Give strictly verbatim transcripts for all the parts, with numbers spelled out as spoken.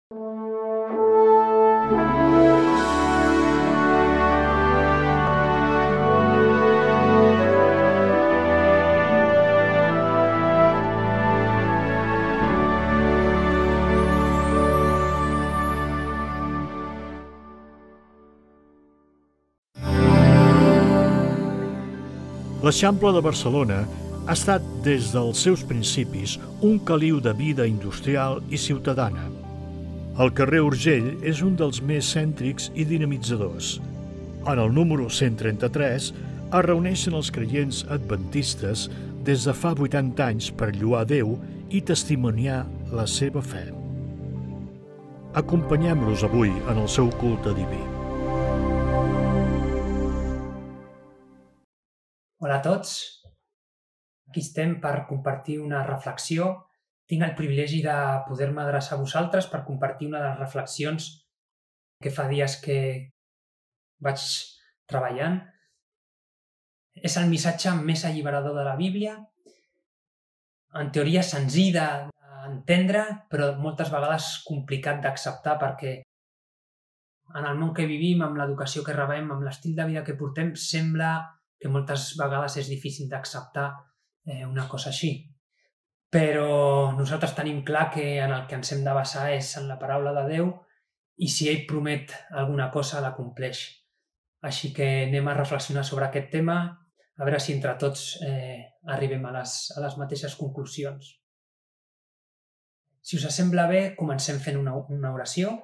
L'Eixample de Barcelona ha estat, des dels seus principis, un caliu de vida industrial i ciutadana. El carrer Urgell és un dels més cèntrics i dinamitzadors. En el número cent trenta-tres es reuneixen els creients adventistes des de fa vuitanta anys per lloar Déu i testimoniar la seva fe. Acompanyem-los avui en el seu culte diví. Hola a tots, aquí estem per compartir una reflexió. Tinc el privilegi de poder-me adreçar a vosaltres per compartir una de les reflexions que fa dies que vaig treballant. És el missatge més alliberador de la Bíblia. En teoria senzill d'entendre, però moltes vegades complicat d'acceptar perquè en el món que vivim, amb l'educació que rebem, amb l'estil de vida que portem, sembla que moltes vegades és difícil d'acceptar una cosa així. Però nosaltres tenim clar que en el que ens hem de basar és en la paraula de Déu i si ell promet alguna cosa, la compleix. Així que anem a reflexionar sobre aquest tema, a veure si entre tots arribem a les mateixes conclusions. Si us sembla bé, comencem fent una oració.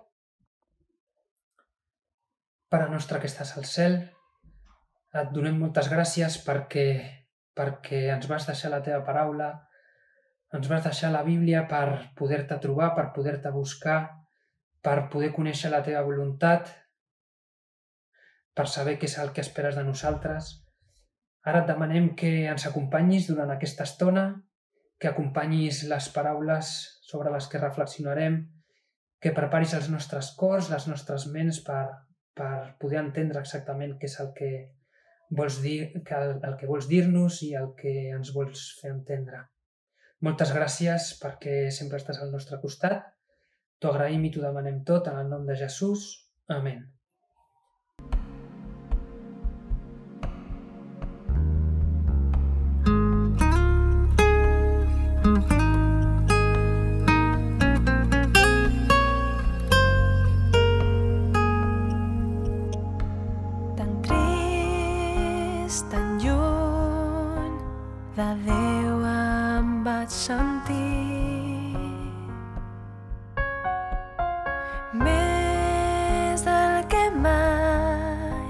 Pare nostre que estàs al cel, et donem moltes gràcies perquè, perquè ens vas deixar la teva paraula, ens vas deixar la Bíblia per poder-te trobar, per poder-te buscar, per poder conèixer la teva voluntat, per saber què és el que esperes de nosaltres. Ara et demanem que ens acompanyis durant aquesta estona, que acompanyis les paraules sobre les que reflexionarem, que preparis els nostres cors, les nostres ments per, per poder entendre exactament què és el que vols dir, el que vols dir-nos i el que ens vols fer entendre. Moltes gràcies perquè sempre estàs al nostre costat. T'ho agraïm i t'ho demanem tot en el nom de Jesús. Amén. Tan lluny de Déu em vaig sentir, més del que mai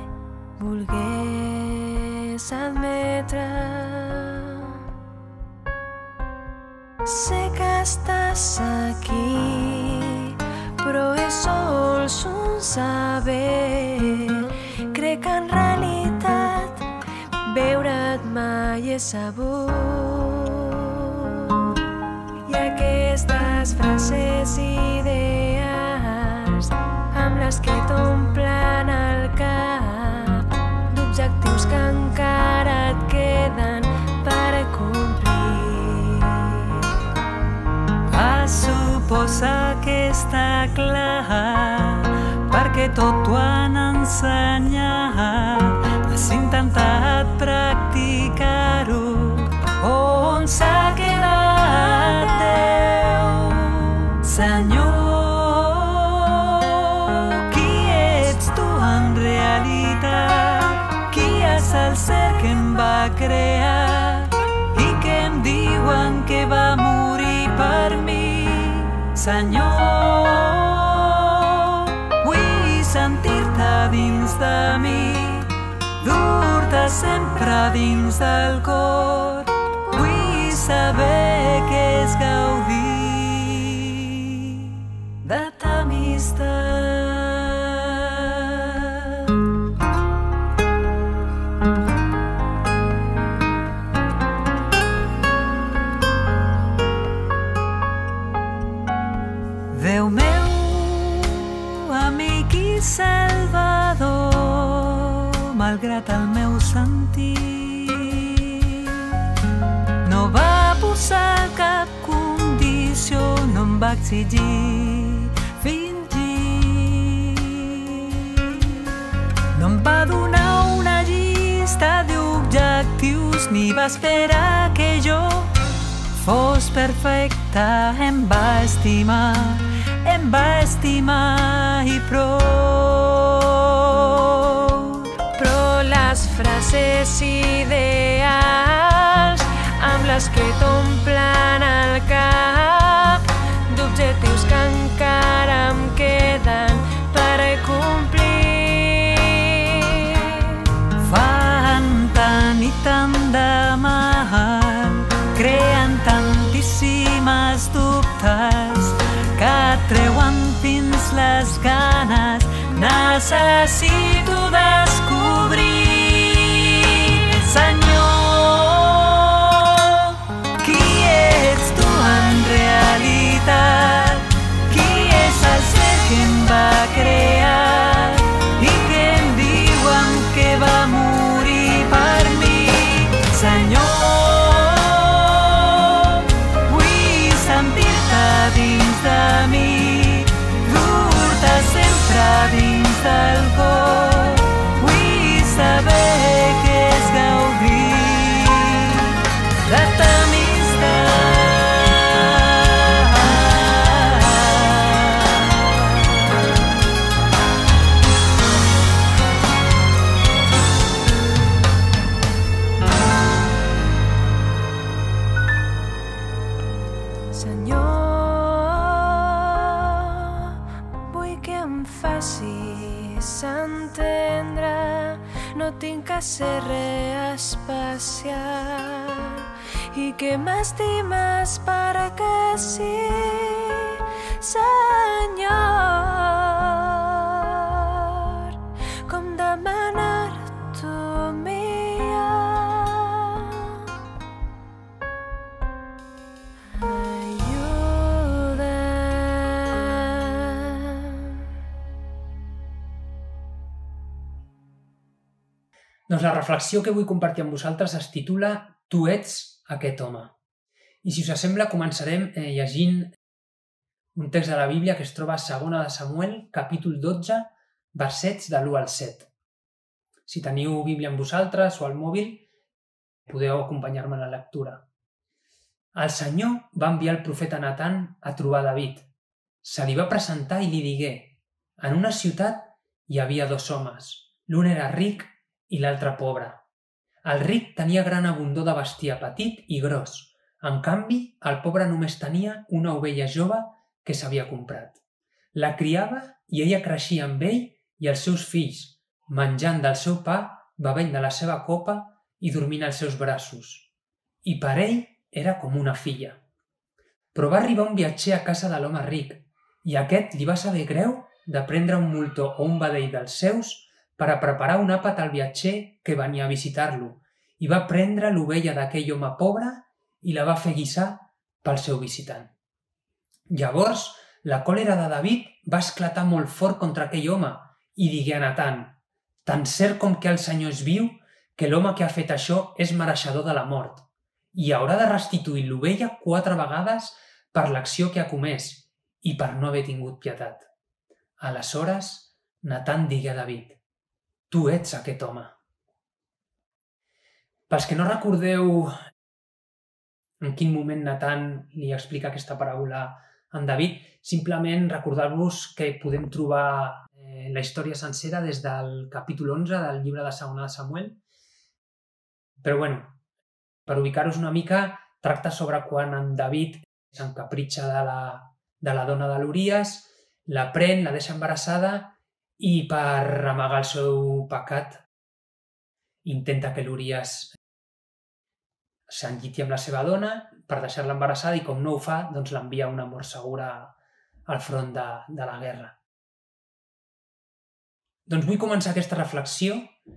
volgués admetre. Sé que estàs aquí, però és sols un saber. Crec que en realitat veure't mai he sabut, i aquestes frases i idees amb les que t'omplen el cap d'objectius que encara et queden per complir. Es suposa que està clar perquè tot t'ho han ensenyat. Has intentat practicar-ho, on s'ha quedat Déu? Senyor, qui ets tu en realitat? Qui és el ser que em va crear i que em diuen que va morir per mi? Senyor, vull sentir-te dins de mi, dur-te sempre dins del cor. Vull saber què és gaudir de ta amistat. Déu meu, amic i salvador, malgrat el meu sentir, no va posar cap condició, no em va exigir fins ni va esperar que jo fos perfecta. Em va estimar, em va estimar i prou. Però les frases ideals amb les que t'omplen el cap d'objectius que encara em queden per complir fan tant i tant de mal, creen tantíssimes dubtes que treuen fins les ganes. Necessito descobrir, Senyor, qui ets tu en realitat, qui és el ser que em va crear i que em diuen que va morir per mi. Senyor, vull sentir-te dins de mi, dur-te sempre dins del cor. Vull saber què és gaudir de ta Senyor, vull que em facis entendre, no tinc que ser res especial i que m'estimes perquè sí, Senyor, com demanar-t'ho millor. Doncs la reflexió que vull compartir amb vosaltres es titula Tu ets aquest home. I si us sembla, començarem eh, llegint un text de la Bíblia que es troba a segona de Samuel, capítol dotze, versets de l'u al set. Si teniu Bíblia amb vosaltres o al mòbil, podeu acompanyar-me en la lectura. El Senyor va enviar el profeta Natan a trobar David. Se li va presentar i li digué: en una ciutat hi havia dos homes. L'un era ric i l'altre pobre. El ric tenia gran abundor de bestiar petit i gros. En canvi, el pobre només tenia una ovella jove que s'havia comprat. La criava i ella creixia amb ell i els seus fills, menjant del seu pa, bevent de la seva copa i dormint als seus braços. I per ell era com una filla. Però va arribar un viatger a casa de l'home ric i aquest li va saber greu de prendre un moltó o un vedell dels seus per a preparar un àpat al viatger que venia a visitar-lo, i va prendre l'ovella d'aquell home pobre i la va fer guisar pel seu visitant. Llavors, la còlera de David va esclatar molt fort contra aquell home i digué a Natan: tan cert com que el Senyor és viu, que l'home que ha fet això és mereixedor de la mort, i haurà de restituir l'ovella quatre vegades per l'acció que ha comès i per no haver tingut pietat. Aleshores, Natan digué a David: tu ets aquest home. Pels que no recordeu en quin moment Natan li explica aquesta paràbola a en David, simplement recordar-vos que podem trobar eh, la història sencera des del capítol onze del llibre de segona de Samuel. Però bueno, per ubicar-vos una mica, tracta sobre quan en David s'encapritxa de la, de la dona de l'Uries, la pren, la deixa embarassada i per amagar el seu pecat intenta que l'Uries s'enlliti amb la seva dona per deixar-la embarassada i com no ho fa, doncs l'envia a una mort segura al front de, de la guerra. Doncs vull començar aquesta reflexió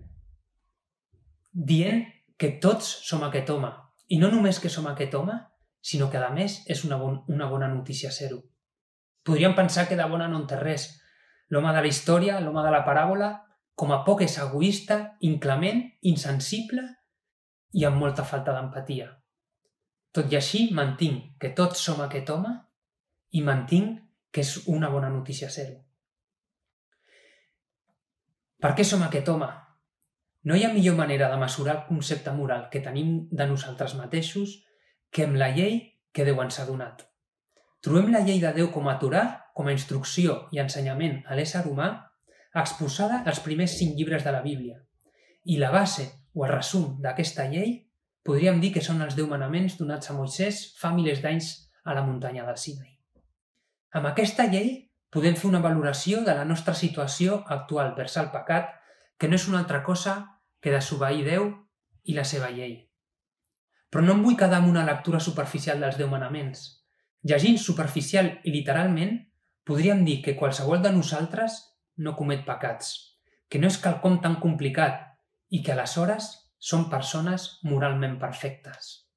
dient que tots som aquest home. I no només que som aquest home, sinó que a més és una, bon, una bona notícia ser-ho. Podríem pensar que de bona no en té res. L'home de la història, l'home de la paràbola, com a poc és egoista, inclement, insensible i amb molta falta d'empatia. Tot i així, mantinc que tots som aquest home i mantinc que és una bona notícia ser-ho. Per què som aquest home? No hi ha millor manera de mesurar el concepte moral que tenim de nosaltres mateixos que amb la llei que Déu ens ha donat. Trobem la llei de Déu com a Torà, com a instrucció i ensenyament a l'ésser humà, exposada als primers cinc llibres de la Bíblia. I la base o el resum d'aquesta llei podríem dir que són els deu manaments donats a Moisès fa milers d'anys a la muntanya del Sinaí. Amb aquesta llei podem fer una valoració de la nostra situació actual vers el pecat, que no és una altra cosa que desobeir Déu i la seva llei. Però no em vull quedar amb una lectura superficial dels deu manaments. Llegint superficial i literalment, podríem dir que qualsevol de nosaltres no comet pecats, que no és quelcom tan complicat i que aleshores som persones moralment perfectes.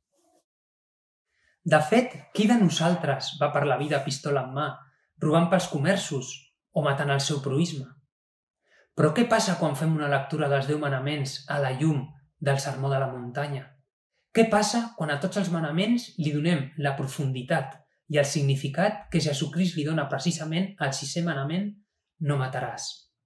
De fet, qui de nosaltres va per la vida pistola en mà, robant pels comerços o matant el seu proïsme? Però què passa quan fem una lectura dels deu manaments a la llum del sermó de la muntanya? Què passa quan a tots els manaments li donem la profunditat i el significat que Jesucrist li dona precisament al sisè manament, no mataràs?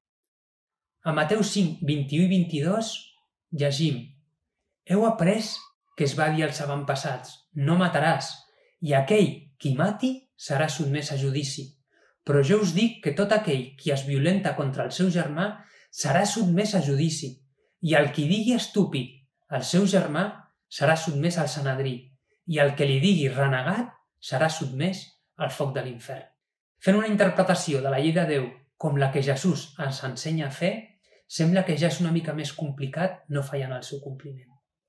A Mateu cinc, vint-i-u i vint-i-dos llegim: Heu après que es va dir als avantpassats, no mataràs, i aquell qui mati serà sotmès a judici. Però jo us dic que tot aquell qui es violenta contra el seu germà serà sotmès a judici, i el qui digui estúpid al seu germà serà sotmès al Sanedrí, i el que li digui renegat serà sotmès al foc de l'infern. Fent una interpretació de la llei de Déu com la que Jesús ens ensenya a fer, sembla que ja és una mica més complicat no fallar en el seu compliment.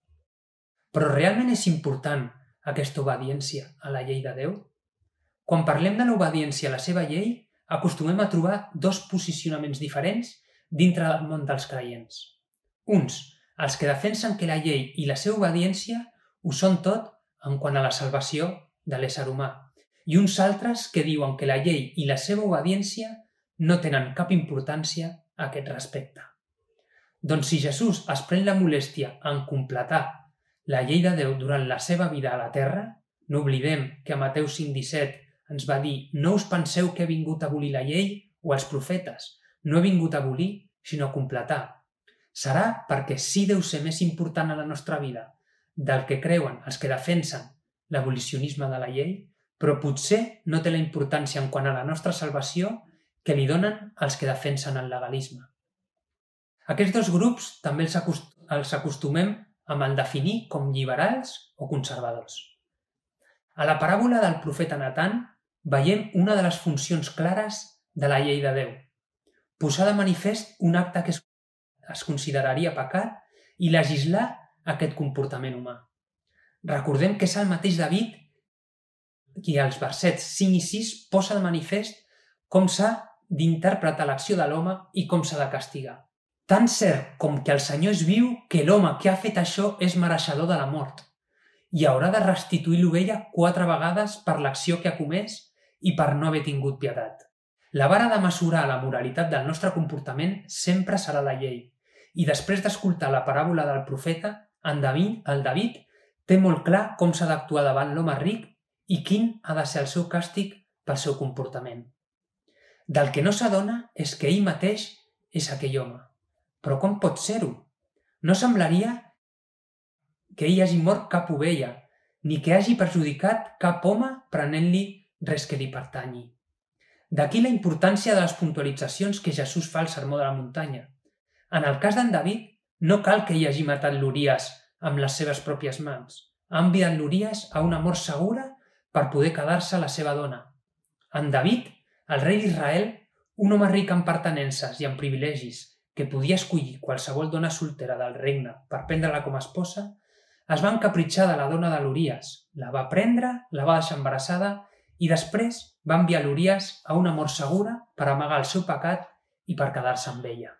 Però realment és important aquesta obediència a la llei de Déu? Quan parlem de l'obediència a la seva llei, acostumem a trobar dos posicionaments diferents dintre del món dels creients. Uns, els que defensen que la llei i la seva obediència ho són tot en quant a la salvació de l'ésser humà, i uns altres que diuen que la llei i la seva obediència no tenen cap importància a aquest respecte. Doncs si Jesús es pren la molèstia en completar la llei de Déu durant la seva vida a la terra, no oblidem que a Mateu cinc disset ens va dir: no us penseu que he vingut a abolir la llei o els profetes, no he vingut a abolir, sinó a completar. Serà perquè sí deu ser més important a la nostra vida del que creuen els que defensen l'abolicionisme de la llei, però potser no té la importància en quant a la nostra salvació que li donen els que defensen el legalisme. Aquests dos grups també els, acost els acostumem amb el definir com liberals o conservadors. A la paràbola del profeta Natan veiem una de les funcions clares de la llei de Déu: posar de manifest un acte que es consideraria pecat i legislar aquest comportament humà. Recordem que és el mateix David qui als versets cinc i sis posa de manifest com s'ha d'interpretar l'acció de l'home i com s'ha de castigar. Tan cert com que el Senyor és viu que l'home que ha fet això és mereixedor de la mort i haurà de restituir l'ovella quatre vegades per l'acció que ha comès i per no haver tingut pietat. La vara de mesurar la moralitat del nostre comportament sempre serà la llei, i després d'escoltar la paràbola del profeta, en David, el David té molt clar com s'ha d'actuar davant l'home ric i quin ha de ser el seu càstig pel seu comportament. Del que no s'adona és que ell mateix és aquell home. Però com pot ser-ho? No semblaria que ell hagi mort cap ovella, ni que hagi perjudicat cap home prenent-li res que li pertanyi. D'aquí la importància de les puntualitzacions que Jesús fa al sermó de la muntanya. En el cas d'en David, no cal que ell hagi matat l'Uries amb les seves pròpies mans. Ha enviat l'Uries a una mort segura per poder quedar-se la seva dona. En David, el rei d'Israel, un home ric en pertenences i en privilegis, que podia escollir qualsevol dona soltera del regne per prendre-la com a esposa, es va encapritxar de la dona de l'Uries, la va prendre, la va deixar embarassada i després va enviar l'Uries a una mort segura per amagar el seu pecat i per quedar-se amb ella.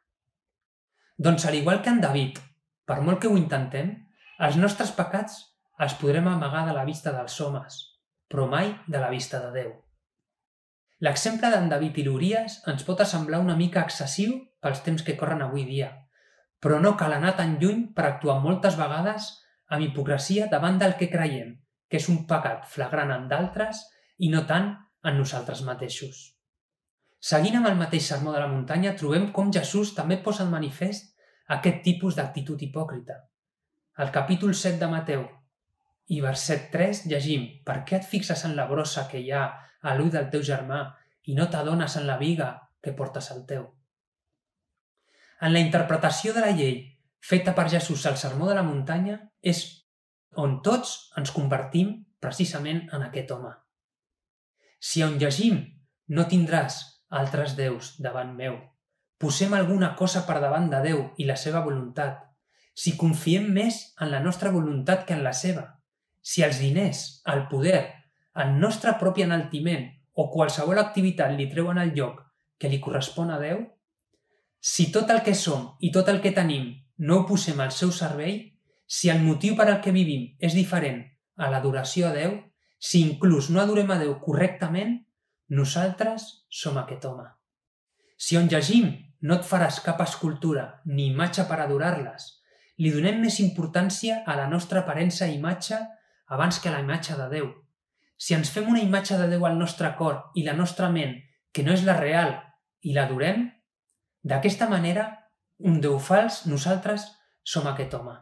Doncs, al igual que en David, per molt que ho intentem, els nostres pecats els podrem amagar de la vista dels homes, però mai de la vista de Déu. L'exemple d'en David i l'Uries ens pot semblar una mica excessiu pels temps que corren avui dia, però no cal anar tan lluny per actuar moltes vegades amb hipocresia davant del que creiem, que és un pecat flagrant en d'altres i no tant en nosaltres mateixos. Seguint amb el mateix sermó de la muntanya, trobem com Jesús també posa en manifest aquest tipus d'actitud hipòcrita. Al capítol set de Mateu i verset tres llegim: «Per què et fixes en la brossa que hi ha a l'ull del teu germà i no t'adones en la biga que portes al teu?» En la interpretació de la llei feta per Jesús al Sermó de la Muntanya és on tots ens convertim precisament en aquest home. Si on llegim no tindràs altres déus davant meu, posem alguna cosa per davant de Déu i la seva voluntat, si confiem més en la nostra voluntat que en la seva, si els diners, el poder, el nostre propi enaltiment o qualsevol activitat li treuen el lloc que li correspon a Déu, si tot el que som i tot el que tenim no ho posem al seu servei, si el motiu per al que vivim és diferent a l'adoració a Déu, si inclús no adorem a Déu correctament, nosaltres som aquest home. Si on llegim no et faràs cap escultura ni imatge per adorar-les, li donem més importància a la nostra aparença i imatge abans que a la imatge de Déu. Si ens fem una imatge de Déu al nostre cor i la nostra ment, que no és la real, i l'adorem, d'aquesta manera, un Déu fals, nosaltres som aquest home.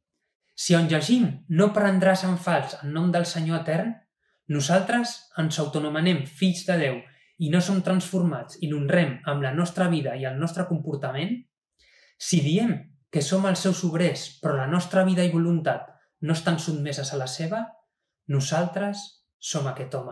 Si on llegim no prendràs en fals en nom del Senyor etern, nosaltres ens autonomenem fills de Déu i no som transformats i l'honrem amb la nostra vida i el nostre comportament, si diem que som els seus obrers però la nostra vida i voluntat no estan sotmeses a la seva, nosaltres som aquest home.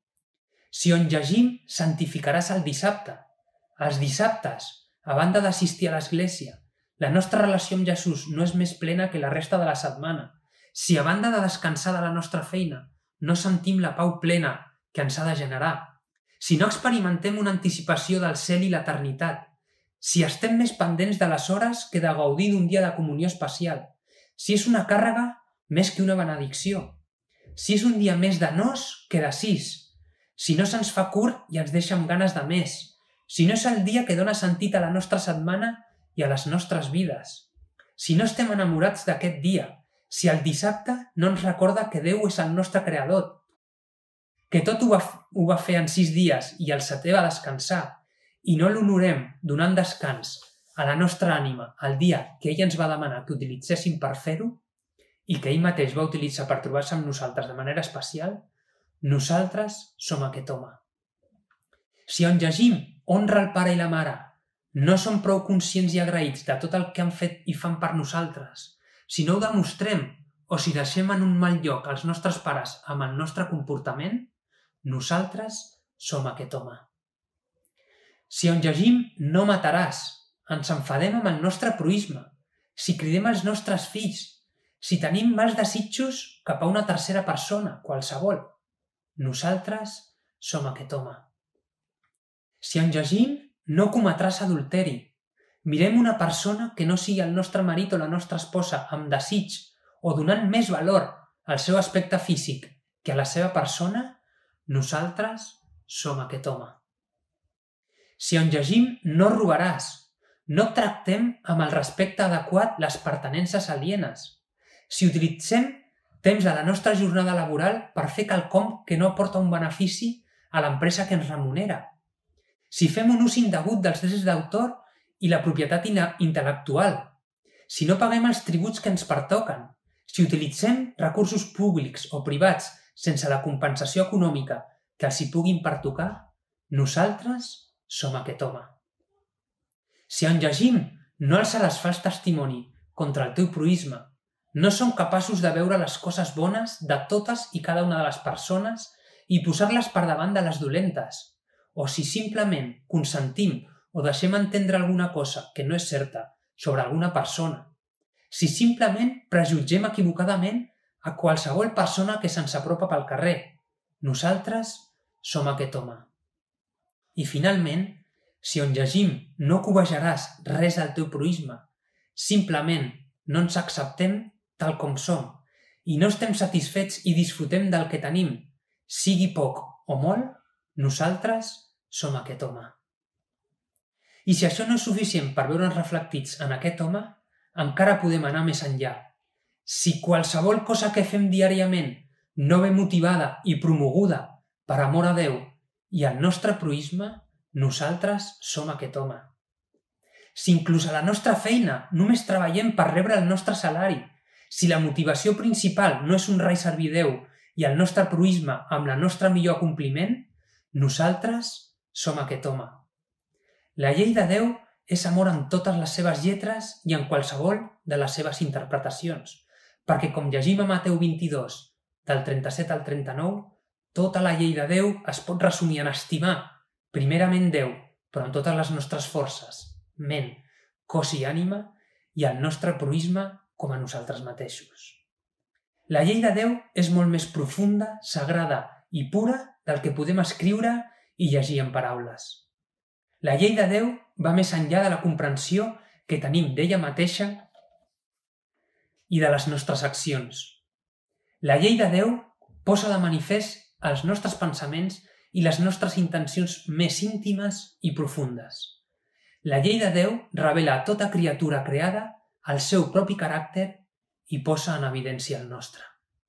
Si on llegim santificaràs el dissabte, els dissabtes, a banda d'assistir a l'església, la nostra relació amb Jesús no és més plena que la resta de la setmana, si a banda de descansar de la nostra feina no sentim la pau plena que ens ha de generar, si no experimentem una anticipació del cel i l'eternitat, si estem més pendents de les hores que de gaudir d'un dia de comunió especial, si és una càrrega més que una benedicció, si és un dia més de nos que de sis, si no se'ns fa curt i ens deixa amb ganes de més, si no és el dia que dona sentit a la nostra setmana i a les nostres vides, si no estem enamorats d'aquest dia, si el dissabte no ens recorda que Déu és el nostre creador, que tot ho va, ho va fer en sis dies i el setè va descansar, i no l'honorem donant descans a la nostra ànima el dia que ell ens va demanar que utilitzéssim per fer-ho i que ell mateix va utilitzar per trobar-se amb nosaltres de manera especial, nosaltres som aquest home. Si on llegim honra el pare i la mare, no som prou conscients i agraïts de tot el que han fet i fan per nosaltres, si no ho demostrem o si deixem en un mal lloc els nostres pares amb el nostre comportament, nosaltres som aquest home. Si on llegim no mataràs, ens enfadem amb el nostre proïsme, si cridem als nostres fills, si tenim mals desitjos cap a una tercera persona, qualsevol, nosaltres som aquest home. Si on llegim no cometràs adulteri, mirem una persona que no sigui el nostre marit o la nostra esposa amb desig o donant més valor al seu aspecte físic que a la seva persona, nosaltres som aquest home. Si on llegim no robaràs, no tractem amb el respecte adequat les pertinences alienes, si utilitzem temps de la nostra jornada laboral per fer quelcom que no aporta un benefici a l'empresa que ens remunera, si fem un ús indegut dels drets d'autor i la propietat intel·lectual, si no paguem els tributs que ens pertoquen, si utilitzem recursos públics o privats sense la compensació econòmica que els hi puguin pertocar, nosaltres som aquest home. Si on llegim no alçaràs fals testimoni contra el teu proïsme, no som capaços de veure les coses bones de totes i cada una de les persones i posar-les per davant de les dolentes, o si simplement consentim o deixem entendre alguna cosa que no és certa sobre alguna persona, si simplement prejutgem equivocadament a qualsevol persona que se'ns apropa pel carrer, nosaltres som aquest home. I finalment, si on llegim no cobejaràs res del teu proïsme, simplement no ens acceptem tal com som i no estem satisfets i disfrutem del que tenim, sigui poc o molt, nosaltres som aquest home. I si això no és suficient per veure'ns reflectits en aquest home, encara podem anar més enllà. Si qualsevol cosa que fem diàriament no ve motivada i promoguda per amor a Déu i al nostre proïsme, nosaltres som aquest home. si inclús a la nostra feina només treballem per rebre el nostre salari, si la motivació principal no és un rai servir Déu i el nostre proïsme amb la nostra millor acompliment, nosaltres som aquest home. La llei de Déu és amor en totes les seves lletres i en qualsevol de les seves interpretacions, perquè com llegim a Mateu vint-i-dos, del trenta-set al trenta-nou, tota la llei de Déu es pot resumir en estimar, primerament Déu, però en totes les nostres forces, ment, cos i ànima, i el nostre proïsme com a nosaltres mateixos. La llei de Déu és molt més profunda, sagrada i pura del que podem escriure i llegir en paraules. La llei de Déu va més enllà de la comprensió que tenim d'ella mateixa i de les nostres accions. La llei de Déu posa de manifest els nostres pensaments i les nostres intencions més íntimes i profundes. La llei de Déu revela a tota criatura creada el seu propi caràcter i posa en evidència el nostre.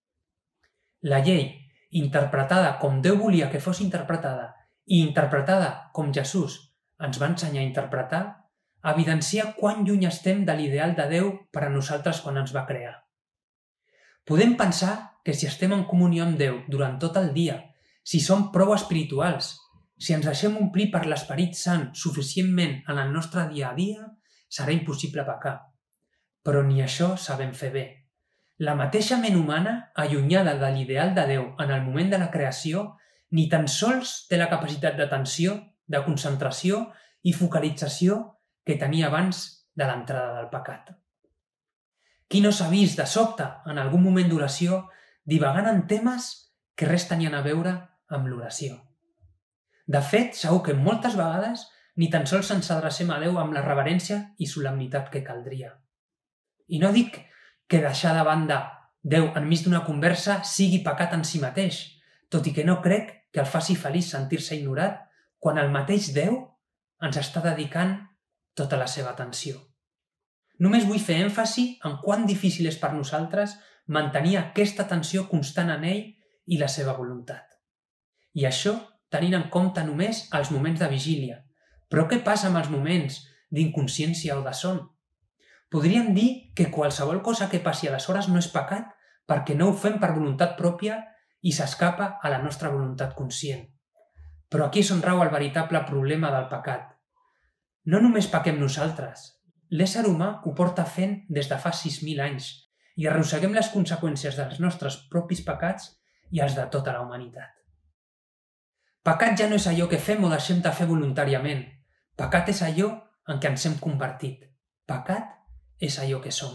La llei, interpretada com Déu volia que fos interpretada i interpretada com Jesús ens va ensenyar a interpretar, evidencia quan lluny estem de l'ideal de Déu per a nosaltres quan ens va crear. Podem pensar que si estem en comunió amb Déu durant tot el dia, si som prou espirituals, si ens deixem omplir per l'Esperit Sant suficientment en el nostre dia a dia, serà impossible pecar. Però ni això sabem fer bé. La mateixa ment humana, allunyada de l'ideal de Déu en el moment de la creació, ni tan sols té la capacitat d'atenció, de concentració i focalització que tenia abans de l'entrada del pecat. Qui no s'ha vist de sobte, en algun moment d'oració, divagant en temes que res tenien a veure amb l'oració? De fet, segur que moltes vegades ni tan sols ens adrecem a Déu amb la reverència i solemnitat que caldria. I no dic que deixar de banda Déu enmig d'una conversa sigui pecat en si mateix, tot i que no crec que el faci feliç sentir-se ignorat quan el mateix Déu ens està dedicant tota la seva atenció. Només vull fer èmfasi en quant difícil és per nosaltres mantenir aquesta atenció constant en ell i la seva voluntat. I això tenint en compte només els moments de vigília. Però què passa amb els moments d'inconsciència o de son? Podríem dir que qualsevol cosa que passi a les hores no és pecat perquè no ho fem per voluntat pròpia i s'escapa a la nostra voluntat conscient. Però aquí és on rau el veritable problema del pecat. No només pequem nosaltres. L'ésser humà ho porta fent des de fa sis mil anys i arrosseguem les conseqüències dels nostres propis pecats i els de tota la humanitat. Pecat ja no és allò que fem o deixem de fer voluntàriament. Pecat és allò en què ens hem convertit. Pecat és allò que som.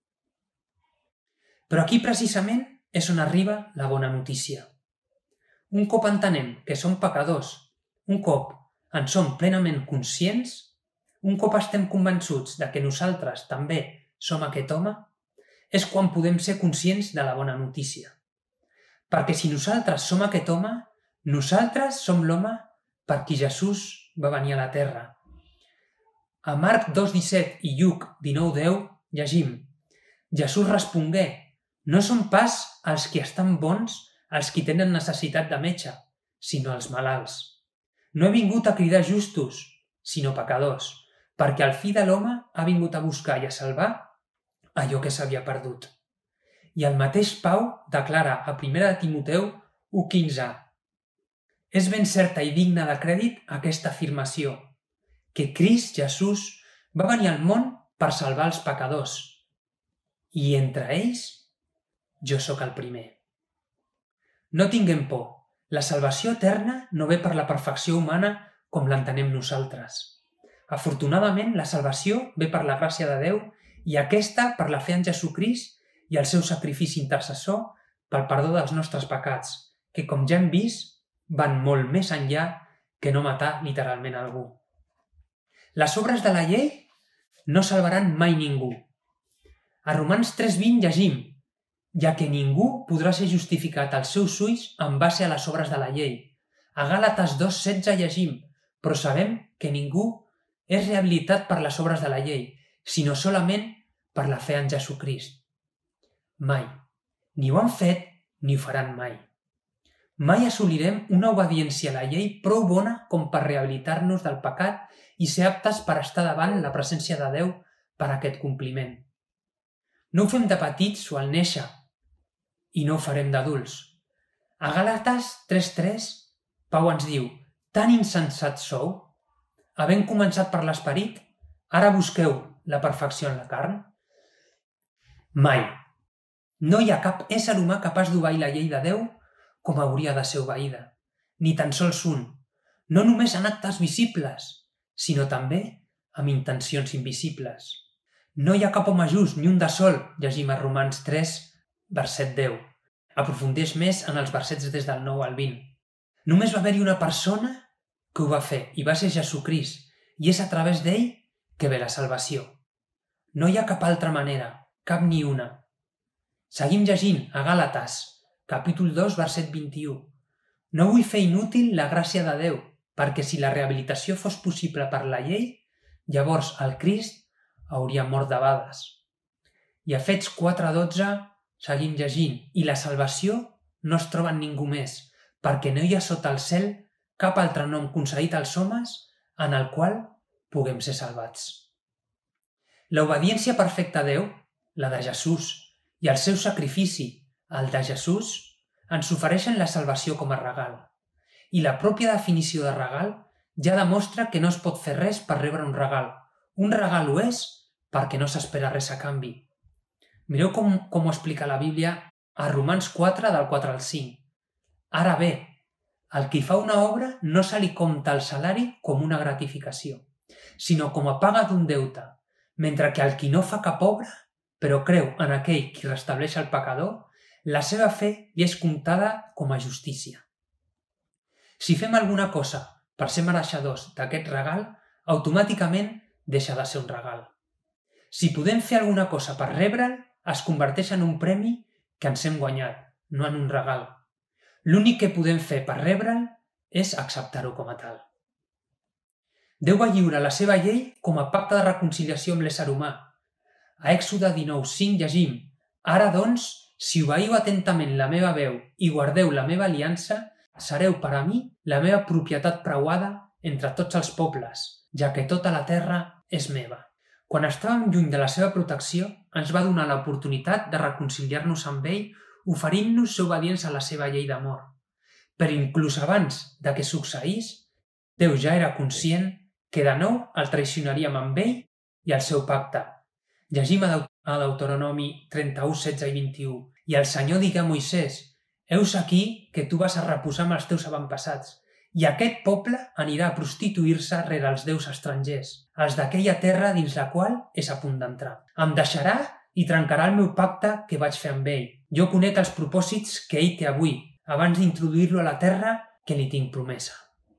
Però aquí precisament és on arriba la bona notícia. Un cop entenem que som pecadors, un cop en som plenament conscients, un cop estem convençuts de que nosaltres també som aquest home, és quan podem ser conscients de la bona notícia. Perquè si nosaltres som aquest home, nosaltres som l'home per qui Jesús va venir a la terra. A Marc dos disset i Lluc dinou deu llegim: Jesús respongué: no són pas els qui estan bons els qui tenen necessitat de metge, sinó els malalts. No he vingut a cridar justos, sinó pecadors, perquè el Fill de l'home ha vingut a buscar i a salvar allò que s'havia perdut. I el mateix Pau declara a primera de Timoteu u quinze: és ben certa i digna de crèdit aquesta afirmació, que Crist Jesús va venir al món per salvar els pecadors, i entre ells jo sóc el primer. No tinguem por, la salvació eterna no ve per la perfecció humana com l'entenem nosaltres. Afortunadament, la salvació ve per la gràcia de Déu i aquesta per la fe en Jesucrist i el seu sacrifici intercessor pel perdó dels nostres pecats, que, com ja hem vist, van molt més enllà que no matar literalment algú. Les obres de la llei no salvaran mai ningú. A Romans tres vint llegim: ja que ningú podrà ser justificat als seus ulls en base a les obres de la llei. A Gàlates dos setze llegim: però sabem que ningú és rehabilitat per les obres de la llei, sinó solament per la fe en Jesucrist. Mai. Ni ho han fet, ni ho faran mai. mai assolirem una obediència a la llei prou bona com per rehabilitar-nos del pecat i ser aptes per estar davant la presència de Déu per a aquest compliment. No ho fem de petits o al néixer i no ho farem d'adults. A Gàlates tres tres, Pau ens diu: tan insensats sou, havent començat per l'esperit, ara busqueu la perfecció en la carn? Mai. No hi ha cap ésser humà capaç d'obeir la llei de Déu com hauria de ser obeïda, ni tan sols un, no només en actes visibles, sinó també amb intencions invisibles. No hi ha cap home just ni un de sol, llegim a Romans tres, verset deu. Aprofundeix més en els versets des del nou al vint. Només va haver-hi una persona que ho va fer, i va ser Jesucrist, i és a través d'ell que ve la salvació. No hi ha cap altra manera, cap ni una. Seguim llegint a Gàlates, capítol dos, verset vint-i-u. No vull fer inútil la gràcia de Déu, perquè si la rehabilitació fos possible per la llei, llavors el Crist hauria mort debades. I a Fets quatre dotze seguim llegint: i la salvació no es troba en ningú més, perquè no hi ha sota el cel cap altre nom concedit als homes en el qual puguem ser salvats. L'obediència perfecta a Déu, la de Jesús, i el seu sacrifici, el de Jesús, ens ofereixen la salvació com a regal. I la pròpia definició de regal ja demostra que no es pot fer res per rebre un regal. Un regal ho és perquè no s'espera res a canvi. Mireu com, com ho explica la Bíblia a Romans quatre, del quatre al cinc. Ara bé, al qui fa una obra no se li compta el salari com una gratificació, sinó com a paga d'un deute, mentre que al qui no fa cap obra, però creu en aquell qui restableix el pecador, la seva fe li és comptada com a justícia. Si fem alguna cosa per ser mereixedors d'aquest regal, automàticament deixa de ser un regal. Si podem fer alguna cosa per rebre'l, es converteix en un premi que ens hem guanyat, no en un regal. L'únic que podem fer per rebre'l és acceptar-ho com a tal. Déu va lliurar la seva llei com a pacte de reconciliació amb l'ésser humà. A Èxode dinou cinc llegim: ara, doncs, si obeiu atentament la meva veu i guardeu la meva aliança, sereu per a mi la meva propietat preuada entre tots els pobles, ja que tota la terra és meva. Quan estàvem lluny de la seva protecció, ens va donar l'oportunitat de reconciliar-nos amb ell, oferint-nos ser obedients a la seva llei d'amor. Però inclús abans de que succeís, Déu ja era conscient que de nou el traicionaríem amb ell i el seu pacte. Llegim a Deuteronomi trenta-u, setze i vint-i-u. I el Senyor digué a Moisès: heus aquí que tu vas a reposar amb els teus avantpassats, i aquest poble anirà a prostituir-se rere els déus estrangers, els d'aquella terra dins la qual és a punt d'entrar. Em deixarà i trencarà el meu pacte que vaig fer amb ell. Jo conec els propòsits que ell té avui, abans d'introduir-lo a la terra que li tinc promesa.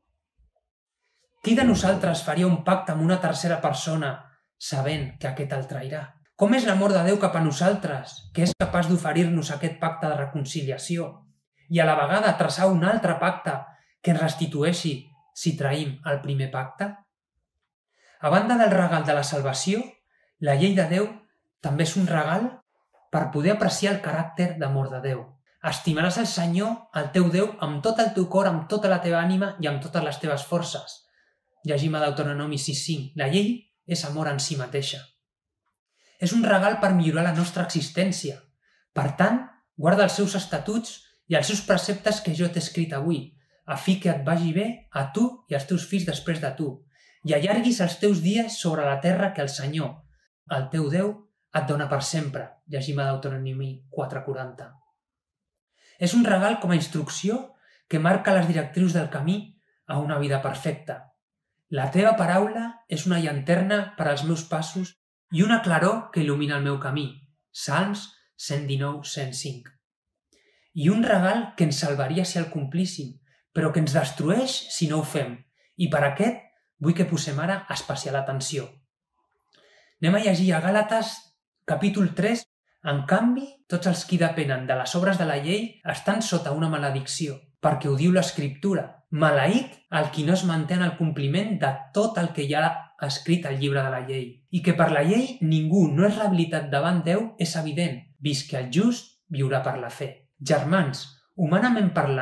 Qui de nosaltres faria un pacte amb una tercera persona sabent que aquest el trairà? Com és l'amor de Déu cap a nosaltres, que és capaç d'oferir-nos aquest pacte de reconciliació i a la vegada traçar un altre pacte que ens restitueixi si traïm el primer pacte? A banda del regal de la salvació, la llei de Déu també és un regal per poder apreciar el caràcter d'amor de Déu. Estimaràs el Senyor, el teu Déu, amb tot el teu cor, amb tota la teva ànima i amb totes les teves forces. Llegim a Deuteronomi sis cinc. La llei és amor en si mateixa. És un regal per millorar la nostra existència. Per tant, guarda els seus estatuts i els seus preceptes que jo t'he escrit avui, a fi que et vagi bé a tu i als teus fills després de tu, i allarguis els teus dies sobre la terra que el Senyor, el teu Déu, et dona per sempre. Llegim a Deuteronomi quatre quaranta. És un regal com a instrucció que marca les directrius del camí a una vida perfecta. La teva paraula és una llanterna per als meus passos i una claror que il·lumina el meu camí. Salms cent dinou, cent cinc. I un regal que ens salvaria si el complíssim, però que ens destrueix si no ho fem. I per aquest vull que posem ara especial atenció. Anem a llegir a Gàlates, capítol tres. En canvi, tots els qui depenen de les obres de la llei estan sota una maledicció, perquè ho diu l'Escriptura. Maleït el qui no es manté en el compliment de tot el que hi ha escrit al llibre de la llei. I que per la llei ningú no és rehabilitat davant Déu és evident, vist que el just viurà per la fe. Germans, humanament parlant,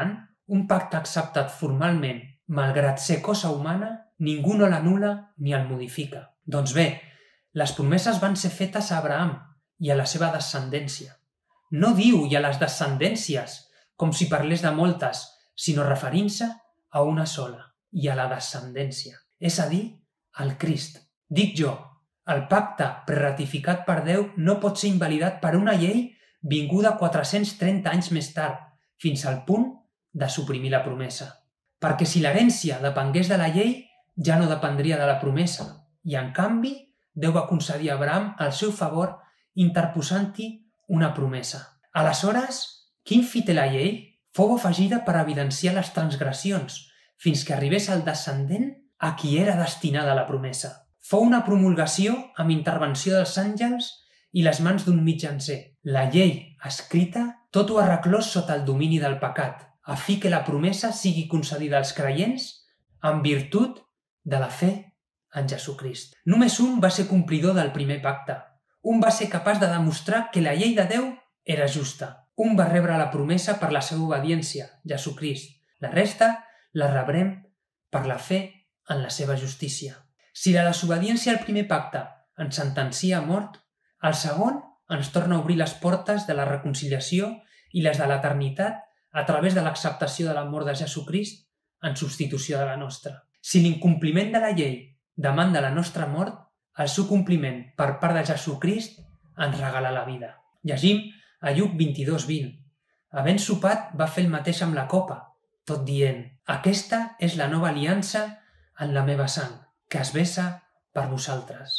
Un pacte acceptat formalment, malgrat ser cosa humana, ningú no l'anul·la ni el modifica. Doncs bé, les promeses van ser fetes a Abraham i a la seva descendència. No diu i a les descendències, com si parlés de moltes, sinó referint-se a una sola, i a la descendència, és a dir, al Crist. Dic jo, el pacte preratificat per Déu no pot ser invalidat per una llei vinguda quatre-cents trenta anys més tard, fins al punt de suprimir la promesa. Perquè si l'herència depengués de la llei, ja no dependria de la promesa, i en canvi Déu va concedir a Abraham el seu favor interposant-hi una promesa. Aleshores, quin fi té la llei? Fou afegida per evidenciar les transgressions, fins que arribés el descendent a qui era destinada la promesa. Fou una promulgació amb intervenció dels àngels i les mans d'un mitjancer. La llei escrita tot ho ha reclòs sota el domini del pecat, a fi que la promesa sigui concedida als creients en virtut de la fe en Jesucrist. Només un va ser complidor del primer pacte. Un va ser capaç de demostrar que la llei de Déu era justa. Un va rebre la promesa per la seva obediència, Jesucrist. La resta la rebrem per la fe en la seva justícia. Si la desobediència al primer pacte ens sentencia a mort, el segon ens torna a obrir les portes de la reconciliació i les de l'eternitat a través de l'acceptació de la mort de Jesucrist en substitució de la nostra. Si l'incompliment de la llei demanda la nostra mort, el seu compliment per part de Jesucrist ens regala la vida. Llegim a Lluc vint-i-dos vint. Havent sopat, va fer el mateix amb la copa, tot dient: aquesta és la nova aliança en la meva sang, que es vessa per vosaltres.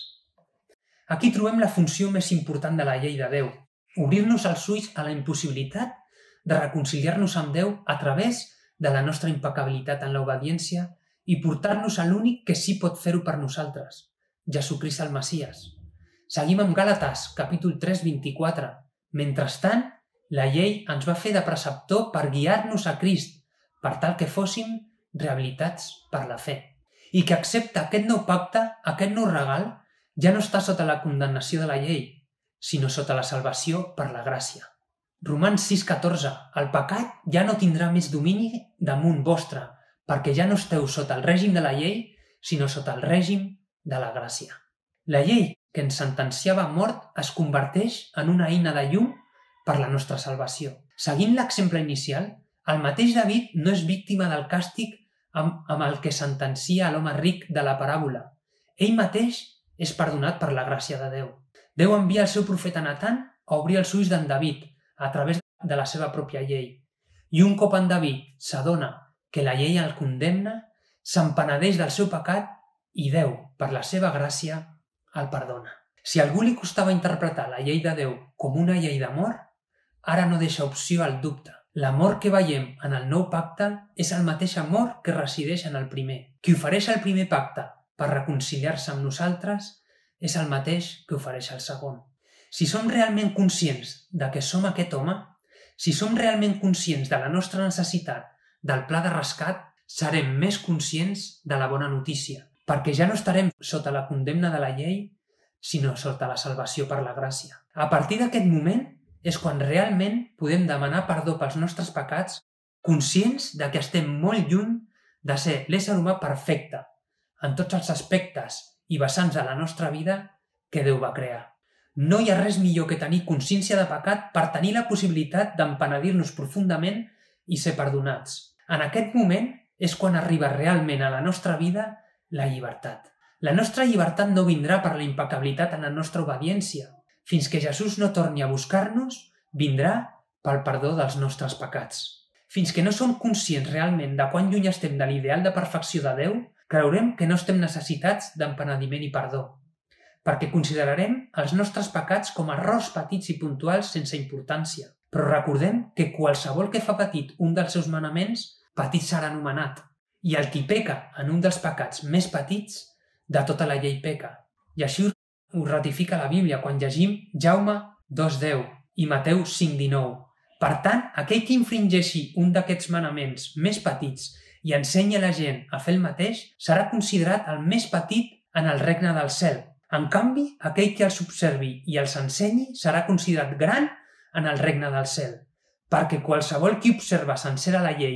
Aquí trobem la funció més important de la llei de Déu, obrir-nos els ulls a la impossibilitat de reconciliar-nos amb Déu a través de la nostra impecabilitat en l'obediència i portar-nos a l'únic que sí pot fer-ho per nosaltres, Jesucrist el Messies. Seguim amb Gàlates, capítol tres, vint-i-quatre. Mentrestant, la llei ens va fer de preceptor per guiar-nos a Crist, per tal que fóssim rehabilitats per la fe. I que accepta aquest nou pacte, aquest nou regal, ja no està sota la condemnació de la llei, sinó sota la salvació per la gràcia. Romans sis, catorze. El pecat ja no tindrà més domini damunt vostre, perquè ja no esteu sota el règim de la llei, sinó sota el règim de la gràcia. La llei que ens sentenciava a mort es converteix en una eina de llum per la nostra salvació. Seguint l'exemple inicial, el mateix David no és víctima del càstig amb, amb el que sentencia a l'home ric de la paràbola. Ell mateix és perdonat per la gràcia de Déu. Déu envia el seu profeta Natan a obrir els ulls d'en David a través de la seva pròpia llei. I un cop en David s'adona que la llei el condemna, s'empenedeix del seu pecat i Déu, per la seva gràcia, el perdona. Si a algú li costava interpretar la llei de Déu com una llei d'amor, ara no deixa opció al dubte. L'amor que veiem en el nou pacte és el mateix amor que resideix en el primer. Qui ofereix el primer pacte per reconciliar-se amb nosaltres és el mateix que ofereix el segon. Si som realment conscients de que som aquest home, si som realment conscients de la nostra necessitat del pla de rescat, serem més conscients de la bona notícia, perquè ja no estarem sota la condemna de la llei, sinó sota la salvació per la gràcia. A partir d'aquest moment és quan realment podem demanar perdó pels nostres pecats, conscients de que estem molt lluny de ser l'ésser humà perfecte en tots els aspectes i vessants de la nostra vida que Déu va crear. No hi ha res millor que tenir consciència de pecat per tenir la possibilitat d'empenedir-nos profundament i ser perdonats. En aquest moment és quan arriba realment a la nostra vida la llibertat. La nostra llibertat no vindrà per la impecabilitat en la nostra obediència. Fins que Jesús no torni a buscar-nos, vindrà pel perdó dels nostres pecats. Fins que no som conscients realment de quan lluny estem de l'ideal de perfecció de Déu, creurem que no estem necessitats d'empenediment i perdó, perquè considerarem els nostres pecats com errors petits i puntuals sense importància. Però recordem que qualsevol que fa petit un dels seus manaments, petit serà anomenat. I el qui peca en un dels pecats més petits, de tota la llei peca. I així ho ratifica la Bíblia quan llegim Jaume dos deu i Mateu cinc dinou. Per tant, aquell que infringeixi un d'aquests manaments més petits i ensenya a la gent a fer el mateix, serà considerat el més petit en el regne del cel. En canvi, aquell que els observi i els ensenyi serà considerat gran en el regne del cel, perquè qualsevol qui observa sencera la llei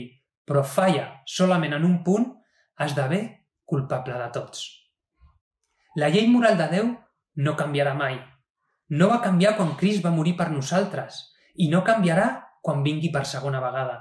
però falla solament en un punt, esdevé culpable de tots. La llei moral de Déu no canviarà mai. No va canviar quan Crist va morir per nosaltres i no canviarà quan vingui per segona vegada.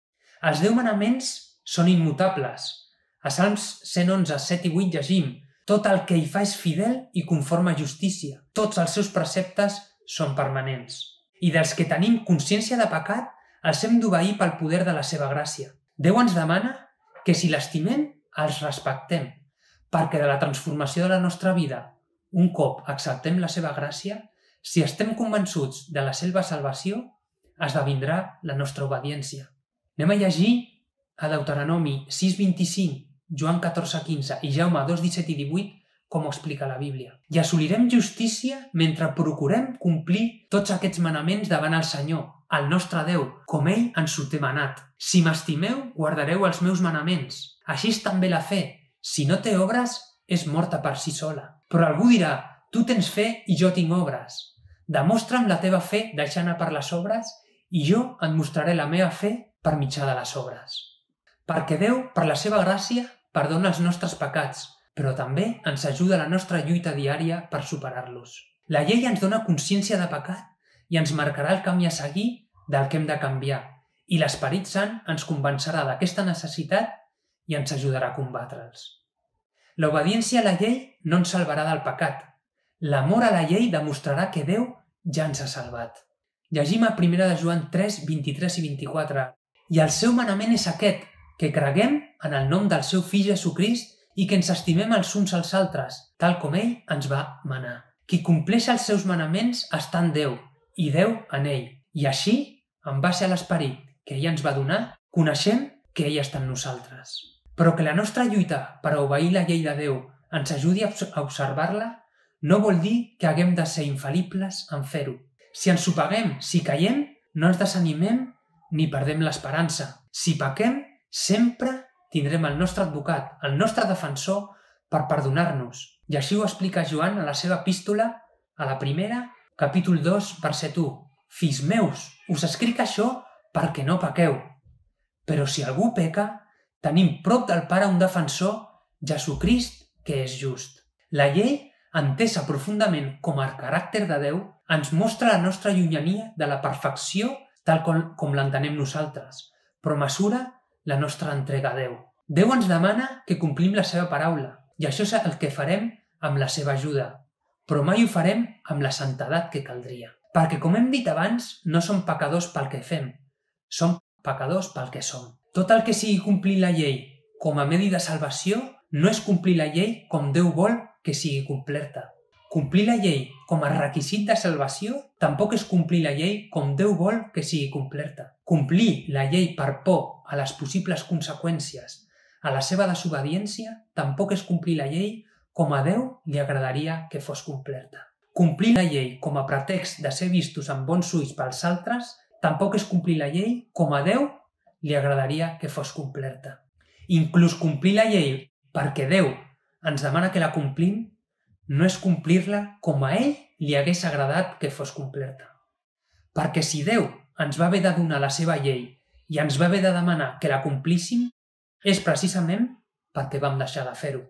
Els deu manaments són immutables. A Salms cent onze, set i vuit llegim: tot el que hi fa és fidel i conforme a justícia. Tots els seus preceptes són permanents. I dels que tenim consciència de pecat, els hem d'obeir pel poder de la seva gràcia. Déu ens demana que si l'estimem, els respectem, perquè de la transformació de la nostra vida, un cop acceptem la seva gràcia, si estem convençuts de la seva salvació, esdevindrà la nostra obediència. Anem a llegir a Deuteronomi sis, vint-i-cinc, Joan catorze, quinze i Jaume dos, disset i divuit, com ho explica la Bíblia. I assolirem justícia mentre procurem complir tots aquests manaments davant el Senyor, el nostre Déu, com ell ens ho té manat. Si m'estimeu, guardareu els meus manaments. Així és també la fe. Si no té obres, és morta per si sola. Però algú dirà: tu tens fe i jo tinc obres. Demostra'm la teva fe deixant a per les obres i jo et mostraré la meva fe per mitjà de les obres. Perquè Déu, per la seva gràcia, perdona els nostres pecats, però també ens ajuda a la nostra lluita diària per superar-los. La llei ens dona consciència de pecat i ens marcarà el camí a seguir del que hem de canviar, i l'Esperit Sant ens convencerà d'aquesta necessitat i ens ajudarà a combatre'ls. L'obediència a la llei no ens salvarà del pecat. L'amor a la llei demostrarà que Déu ja ens ha salvat. Llegim a primera de Joan tres, vint-i-tres i vint-i-quatre. I el seu manament és aquest, que creguem en el nom del seu fill Jesucrist i que ens estimem els uns als altres, tal com ell ens va manar. Qui compleix els seus manaments està en Déu, i Déu en ell. I així, en base a l'esperit que ell ens va donar, coneixem que ell està en nosaltres. Però que la nostra lluita per a obeir la llei de Déu ens ajudi a observar-la no vol dir que haguem de ser infal·libles en fer-ho. Si ens ho paguem, si caiem, no ens desanimem ni perdem l'esperança. Si pequem, sempre tindrem el nostre advocat, el nostre defensor, per perdonar-nos. I així ho explica Joan a la seva epístola, a la primera, capítol dos, verset u. Fills meus, us escric això perquè no pequeu. Però si algú peca, tenim prop del Pare un defensor, Jesucrist, que és just. La llei, entesa profundament com a caràcter de Déu, ens mostra la nostra llunyania de la perfecció tal com, com l'entenem nosaltres, però mesura la nostra entrega a Déu. Déu ens demana que complim la seva paraula, i això és el que farem amb la seva ajuda, però mai ho farem amb la santedat que caldria. Perquè, com hem dit abans, no som pecadors pel que fem, som pecadors pel que som. Tot el que sigui complir la llei com a medi de salvació no és complir la llei com Déu vol que sigui complerta. Complir la llei com a requisit de salvació tampoc és complir la llei com Déu vol que sigui complerta. Complir la llei per por a les possibles conseqüències a la seva desobediència tampoc és complir la llei com a Déu li agradaria que fos complerta. Complir la llei com a pretext de ser vistos amb bons ulls pels altres tampoc és complir la llei com a Déu li agradaria que fos complerta. Inclús complir la llei perquè Déu ens demana que la complim no és complir-la com a ell li hagués agradat que fos complerta. Perquè si Déu ens va haver de donar la seva llei i ens va haver de demanar que la complíssim, és precisament perquè vam deixar de fer-ho.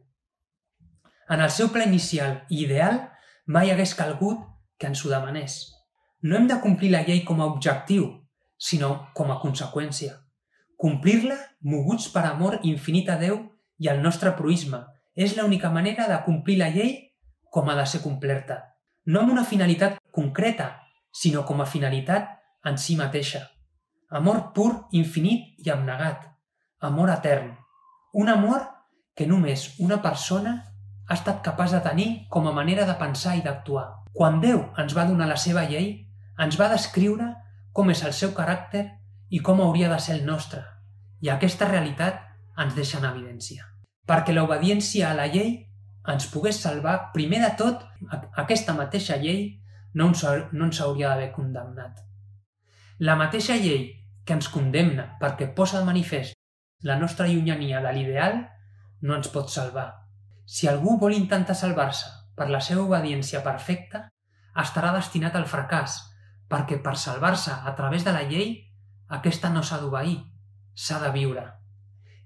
En el seu pla inicial i ideal, mai hagués calgut que ens ho demanés. No hem de complir la llei com a objectiu, sinó com a conseqüència. Complir-la moguts per amor infinit a Déu i al nostre proïsme és l'única manera de complir la llei com ha de ser complerta. No amb una finalitat concreta, sinó com a finalitat en si mateixa. Amor pur, infinit i abnegat. Amor etern. Un amor que només una persona ha estat capaç de tenir com a manera de pensar i d'actuar. Quan Déu ens va donar la seva llei, ens va descriure com és el seu caràcter i com hauria de ser el nostre. I aquesta realitat ens deixa en evidència. Perquè l'obediència a la llei ens pogués salvar, primer de tot, aquesta mateixa llei no ens, no ens hauria d'haver condemnat. La mateixa llei que ens condemna perquè posa de manifest la nostra llunyania de l'ideal no ens pot salvar. Si algú vol intentar salvar-se per la seva obediència perfecta, estarà destinat al fracàs, perquè per salvar-se a través de la llei, aquesta no s'ha d'obeir, s'ha de viure.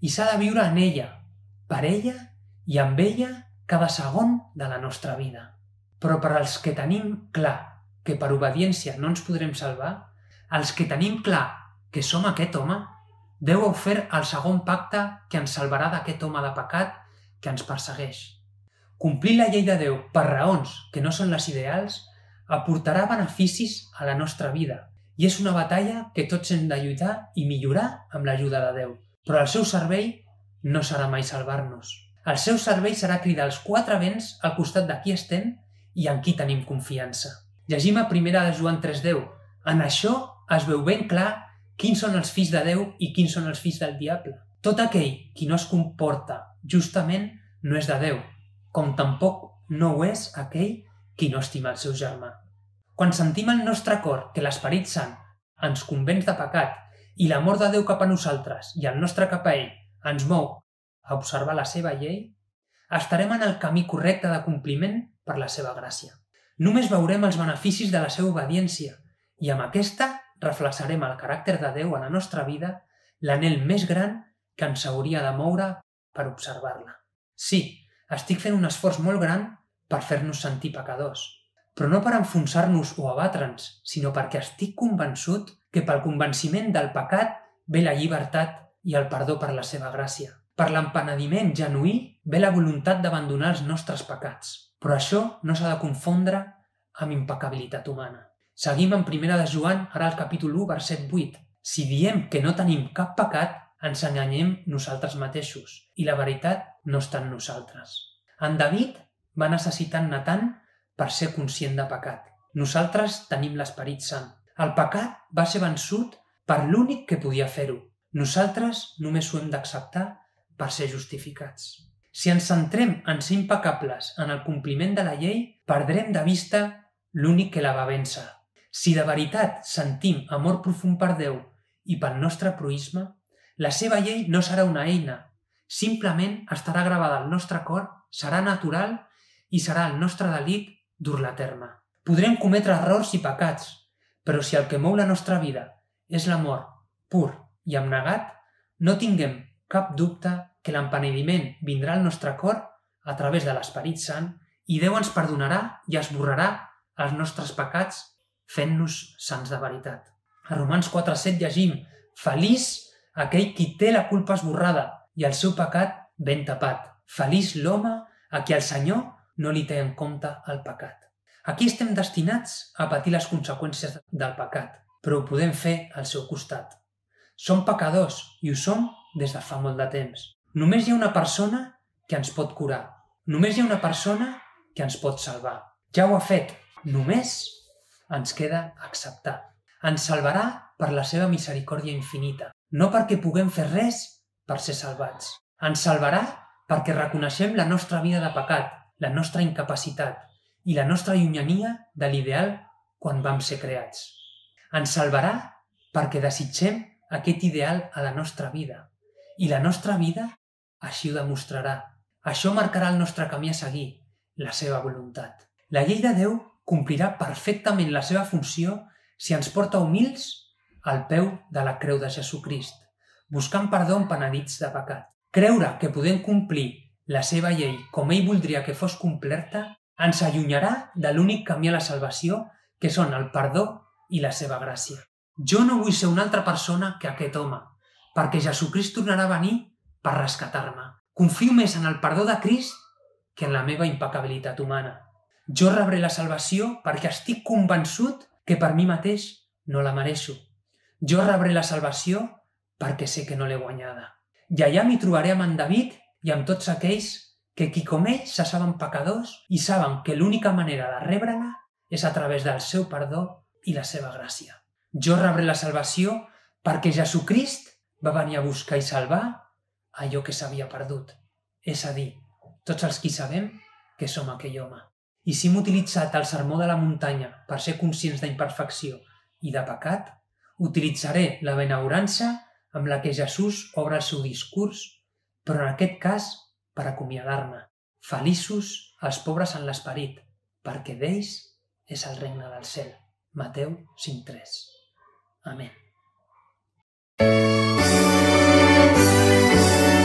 i s'ha de viure en ella, per ella i amb ella cada segon de la nostra vida. Però per als que tenim clar que per obediència no ens podrem salvar, els que tenim clar que som aquest home, Déu ha ofert el segon pacte que ens salvarà d'aquest home de pecat que ens persegueix. Complir la llei de Déu per raons que no són les ideals aportarà beneficis a la nostra vida i és una batalla que tots hem de lluitar i millorar amb l'ajuda de Déu. Però el seu servei no serà mai salvar-nos. El seu servei serà cridar els quatre vents al costat de qui estem i en qui tenim confiança. Llegim a primera de Joan tres deu. En això es veu ben clar quins són els fills de Déu i quins són els fills del diable. Tot aquell qui no es comporta justament no és de Déu, com tampoc no ho és aquell qui no estima el seu germà. Quan sentim al nostre cor que l'Esperit Sant ens convenç de pecat i l'amor de Déu cap a nosaltres i el nostre cap a ell ens mou a observar la seva llei, estarem en el camí correcte de compliment per la seva gràcia. Només veurem els beneficis de la seva obediència i amb aquesta reflexarem el caràcter de Déu en la nostra vida, l'anhel més gran que ens hauria de moure per observar-la. Sí, estic fent un esforç molt gran per fer-nos sentir pecadors, però no per enfonsar-nos o abatre'ns, sinó perquè estic convençut que pel convenciment del pecat ve la llibertat i el perdó per la seva gràcia. Per l'empenediment genuí ve la voluntat d'abandonar els nostres pecats, però això no s'ha de confondre amb impecabilitat humana. Seguim en primera de Joan, ara al capítol u, verset vuit. Si diem que no tenim cap pecat, ens enganyem nosaltres mateixos i la veritat no està en nosaltres. En David va necessitar Natan per ser conscient de pecat. Nosaltres tenim l'Esperit Sant. El pecat va ser vençut per l'únic que podia fer-ho. Nosaltres només ho hem d'acceptar per ser justificats. Si ens centrem en ser impecables en el compliment de la llei, perdrem de vista l'únic que la va vèncer. Si de veritat sentim amor profund per Déu i pel nostre proïsme, la seva llei no serà una eina, simplement estarà gravada al nostre cor, serà natural i serà el nostre delit dur-la a terme. Podrem cometre errors i pecats, però si el que mou la nostra vida és l'amor pur i abnegat, no tinguem cap dubte que l'empenediment vindrà al nostre cor a través de l'Esperit Sant i Déu ens perdonarà i esborrarà els nostres pecats fent-nos sants de veritat. A Romans quatre set llegim: Feliç aquell qui té la culpa esborrada i el seu pecat ben tapat. Feliç l'home a qui el Senyor no li té en compte el pecat. Aquí estem destinats a patir les conseqüències del pecat, però ho podem fer al seu costat. Som pecadors i ho som des de fa molt de temps. Només hi ha una persona que ens pot curar. Només hi ha una persona que ens pot salvar. Ja ho ha fet. Només ens queda acceptar. Ens salvarà per la seva misericòrdia infinita, no perquè puguem fer res per ser salvats. Ens salvarà perquè reconeixem la nostra vida de pecat, la nostra incapacitat i la nostra llunyania de l'ideal quan vam ser creats. Ens salvarà perquè desitgem aquest ideal a la nostra vida i la nostra vida així ho demostrarà. Això marcarà el nostre camí a seguir, la seva voluntat. La llei de Déu complirà perfectament la seva funció si ens porta humils al peu de la creu de Jesucrist, buscant perdó en penedits de pecat. Creure que podem complir la seva llei com ell voldria que fos complerta ens allunyarà de l'únic camí a la salvació, que són el perdó i la seva gràcia. Jo no vull ser una altra persona que aquest home, perquè Jesucrist tornarà a venir per rescatar-me. Confio més en el perdó de Crist que en la meva impecabilitat humana. Jo rebré la salvació perquè estic convençut que per mi mateix no la mereixo. Jo rebré la salvació perquè sé que no l'he guanyada. I allà m'hi trobaré amb en David i amb tots aquells que qui com ell se saben pecadors i saben que l'única manera de rebre-la és a través del seu perdó i la seva gràcia. Jo rebré la salvació perquè Jesucrist va venir a buscar i salvar allò que s'havia perdut. És a dir, tots els qui sabem que som aquell home. I si hem utilitzat el sermó de la muntanya per ser conscients d'imperfecció i de pecat, utilitzaré la benaurança amb la que Jesús obre el seu discurs, però en aquest cas per acomiadar-me. Feliços els pobres en l'esperit, perquè d'ells és el regne del cel. Mateu cinc tres. Amén.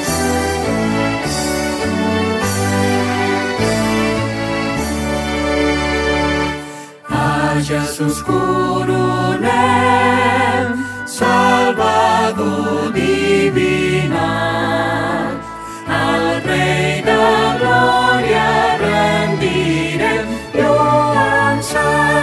Jesús coronem, Salvador divinal, al Rei de glòria rendirem lloança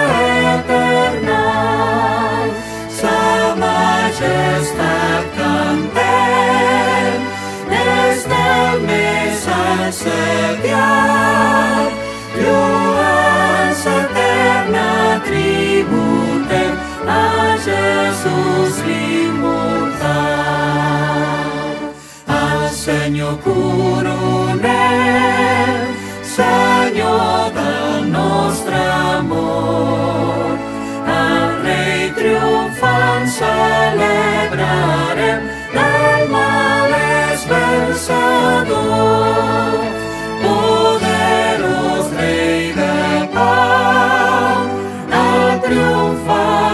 eternal. Sa majestat cantem des del més assediat, lloança eterna tributem a Jesús l'immortal. Al Senyor coronem, Senyor del nostre amor, al Rei triomfant celebrarem, del mal és vencedor. Poderós Rei de pau, al triomfar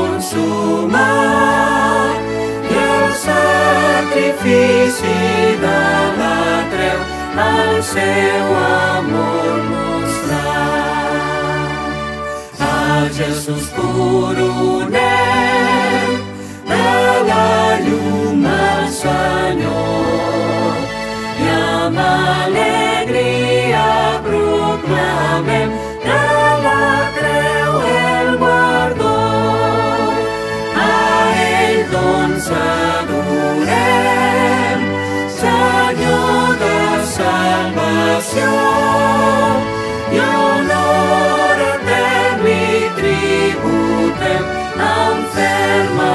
consumat, i el sacrifici de la creu al seu amor mostrar. A Jesús coronem, de la llum al Senyor, i amb alegria proclamem de la creu el guardó. A ell doncs adorem, Senyor de salvació, i honor etern li tributem amb ferma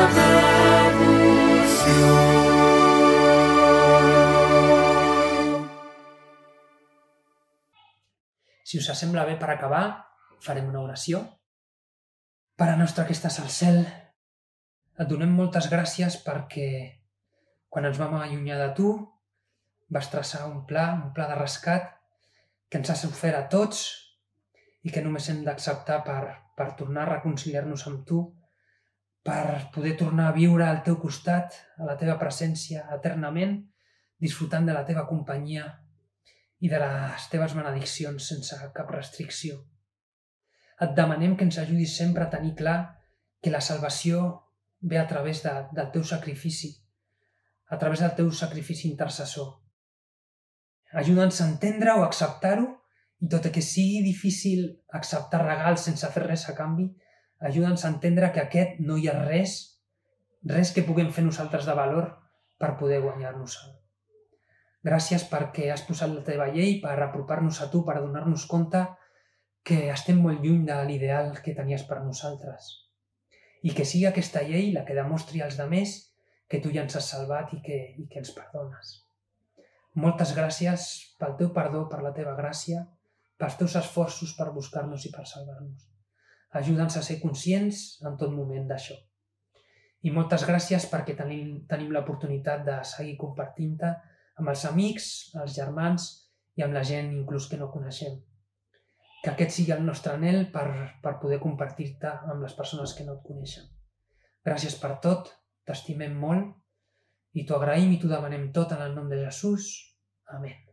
devoció. Si us sembla bé, per acabar, farem una oració. Pare nostre que estàs al cel, et donem moltes gràcies perquè quan ens vam allunyar de tu vas traçar un pla, un pla de rescat que ens has ofert a tots i que només hem d'acceptar per, per tornar a reconciliar-nos amb tu, per poder tornar a viure al teu costat, a la teva presència eternament, disfrutant de la teva companyia i de les teves benediccions sense cap restricció. Et demanem que ens ajudis sempre a tenir clar que la salvació ve a través de, del teu sacrifici, a través del teu sacrifici intercessor. Ajuda'ns a entendre o acceptar-ho, i tot i que sigui difícil acceptar regals sense fer res a canvi, ajuda'ns a entendre que aquest no hi ha res, res que puguem fer nosaltres de valor per poder guanyar-nos-el. Gràcies perquè has posat la teva llei per apropar-nos a tu, per donar-nos compte que estem molt lluny de l'ideal que tenies per nosaltres. I que sigui aquesta llei la que demostri als altres que tu ja ens has salvat i que, i que ens perdones. Moltes gràcies pel teu perdó, per la teva gràcia, pels teus esforços per buscar-nos i per salvar-nos. Ajuda'ns a ser conscients en tot moment d'això. I moltes gràcies perquè tenim, tenim l'oportunitat de seguir compartint-te amb els amics, els germans i amb la gent inclús que no coneixem. Que aquest sigui el nostre anhel per, per poder compartir-te amb les persones que no et coneixen. Gràcies per tot, t'estimem molt i t'ho agraïm i t'ho demanem tot en el nom de Jesús. Amén.